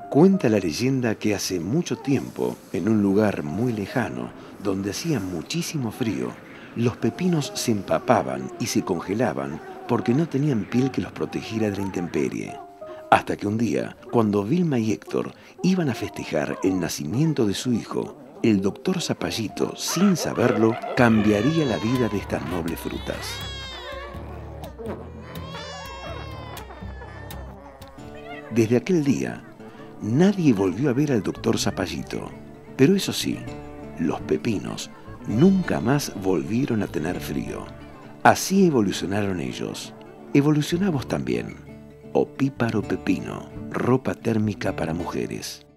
Cuenta la leyenda que hace mucho tiempo, en un lugar muy lejano, donde hacía muchísimo frío, los pepinos se empapaban y se congelaban porque no tenían piel que los protegiera de la intemperie. Hasta que un día, cuando Vilma y Héctor iban a festejar el nacimiento de su hijo, el doctor Zapallito, sin saberlo, cambiaría la vida de estas nobles frutas. Desde aquel día, nadie volvió a ver al doctor Zapallito, pero eso sí, los pepinos nunca más volvieron a tener frío. Así evolucionaron ellos. Evolucionamos también. Opíparo Pepino, ropa térmica para mujeres.